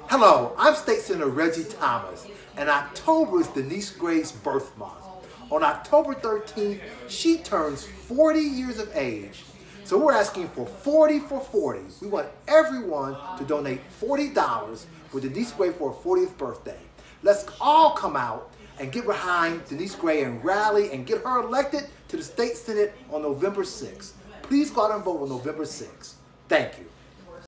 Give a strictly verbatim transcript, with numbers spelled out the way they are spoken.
Hello, I'm State Senator Reggie Thomas, and October is Denise Gray's birth month. On October thirteenth, she turns forty years of age. So we're asking for forty for forty. We want everyone to donate forty dollars for Denise Gray for her fortieth birthday. Let's all come out and get behind Denise Gray and rally and get her elected to the State Senate on November sixth. Please go out and vote on November sixth. Thank you.